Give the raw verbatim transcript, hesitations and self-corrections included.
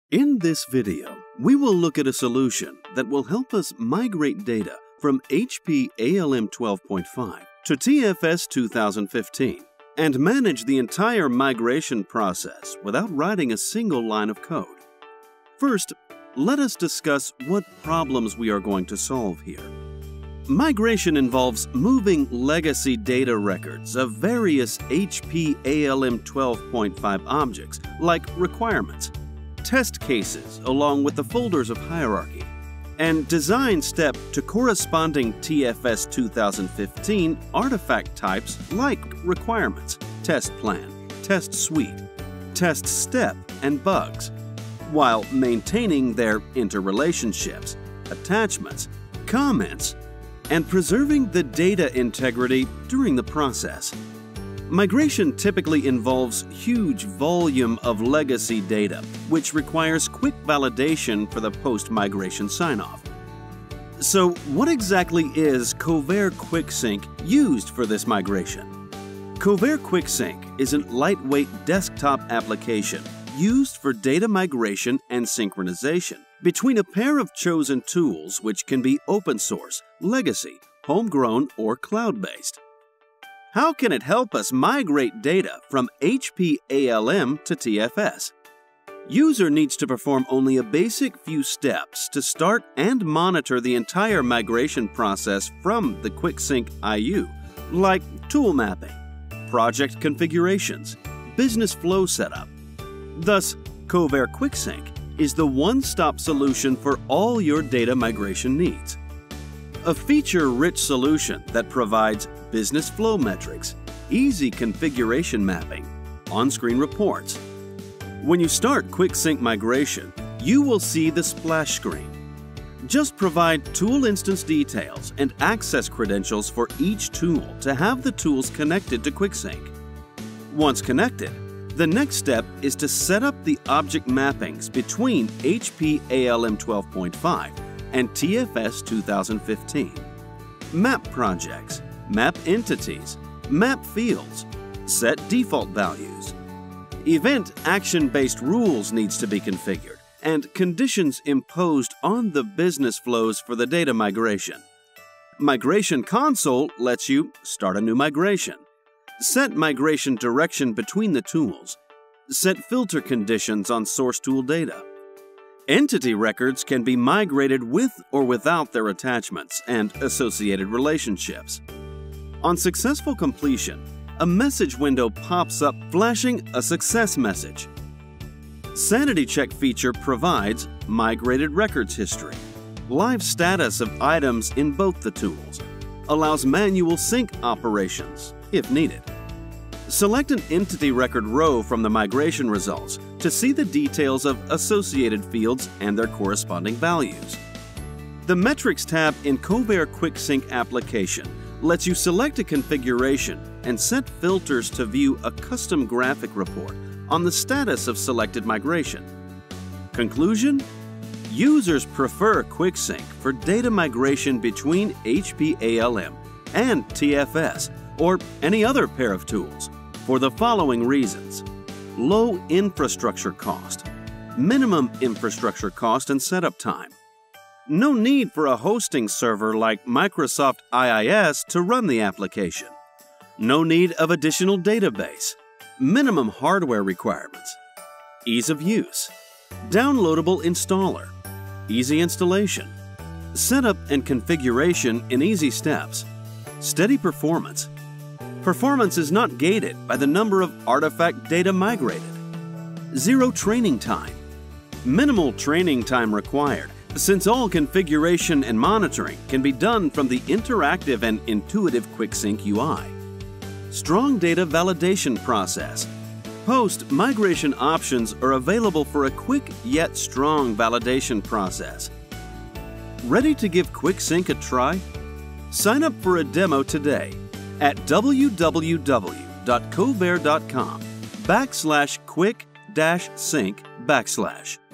In this video, we will look at a solution that will help us migrate data from H P A L M twelve point five to T F S two thousand fifteen and manage the entire migration process without writing a single line of code. First, let us discuss what problems we are going to solve here. Migration involves moving legacy data records of various H P A L M twelve point five objects like requirements, test cases along with the folders of hierarchy, and design step to corresponding T F S two thousand fifteen artifact types like requirements, test plan, test suite, test step, and bugs, while maintaining their interrelationships, attachments, comments, and preserving the data integrity during the process. Migration typically involves huge volume of legacy data, which requires quick validation for the post-migration sign-off. So, what exactly is Kovair QuickSync used for this migration? Kovair QuickSync is a lightweight desktop application used for data migration and synchronization between a pair of chosen tools which can be open source, legacy, homegrown, or cloud-based. How can it help us migrate data from H P A L M to T F S? User needs to perform only a basic few steps to start and monitor the entire migration process from the QuickSync I U, like tool mapping, project configurations, business flow setup. Thus, Kovair QuickSync is the one-stop solution for all your data migration needs. A feature-rich solution that provides business flow metrics, easy configuration mapping, on-screen reports. When you start QuickSync migration, you will see the splash screen. Just provide tool instance details and access credentials for each tool to have the tools connected to QuickSync. Once connected, the next step is to set up the object mappings between H P A L M twelve point five and T F S two thousand fifteen. Map projects, map entities, map fields, set default values. Event action-based rules needs to be configured and conditions imposed on the business flows for the data migration. Migration console lets you start a new migration, set migration direction between the tools, set filter conditions on source tool data. Entity records can be migrated with or without their attachments and associated relationships. On successful completion, a message window pops up flashing a success message. Sanity check feature provides migrated records history, live status of items in both the tools, allows manual sync operations if needed. Select an entity record row from the migration results to see the details of associated fields and their corresponding values. The Metrics tab in Kovair QuickSync application lets you select a configuration and set filters to view a custom graphic report on the status of selected migration. Conclusion? Users prefer QuickSync for data migration between H P A L M and T F S or any other pair of tools for the following reasons: low infrastructure cost, minimum infrastructure cost and setup time, no need for a hosting server like Microsoft I I S to run the application, no need of additional database, minimum hardware requirements, ease of use, downloadable installer, easy installation, setup and configuration in easy steps, steady performance. Performance is not gated by the number of artifact data migrated. Zero training time. Minimal training time required, since all configuration and monitoring can be done from the interactive and intuitive QuickSync U I. Strong data validation process. Post-migration options are available for a quick yet strong validation process. Ready to give QuickSync a try? Sign up for a demo today at w w w dot kovair dot com backslash quick dash sync backslash.